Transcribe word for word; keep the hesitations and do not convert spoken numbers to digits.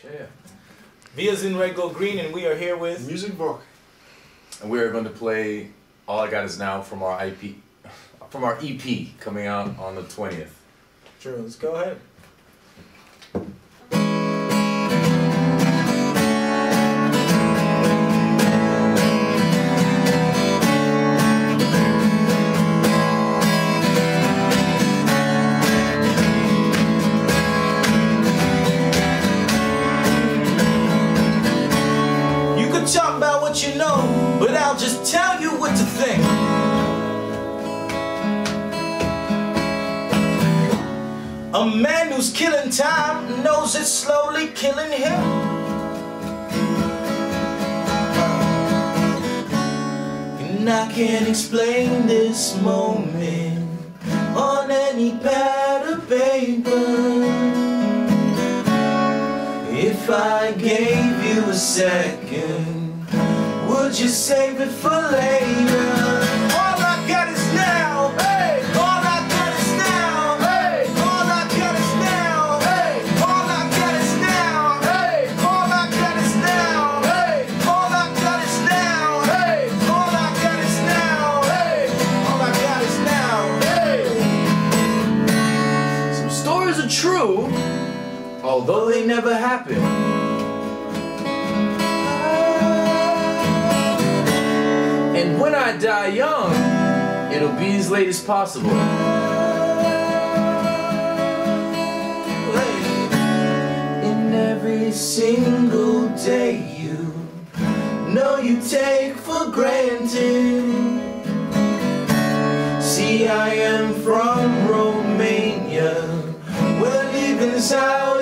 Yeah. Wir sind Red Gold Green, and we are here with Music Book. And we are going to play All I Got Is Now from our I P, from our E P coming out on the twentieth. True. Let's go ahead. Talk about what you know, but I'll just tell you what to think. A man who's killing time knows it's slowly killing him. And I can't explain this moment on any pad of paper. If I gave you a second, would you save it for later? All I got is now, hey! All I got is now, hey! All I got is now, hey! All I got is now, hey! All I got is now, hey! All I got is now, hey! All I got is now, hey! All I got is now, hey! Some stories are true, although they never happened. And when I die young, it'll be as late as possible. In every single day you know you take for granted. See, I am from Romania, where living's out.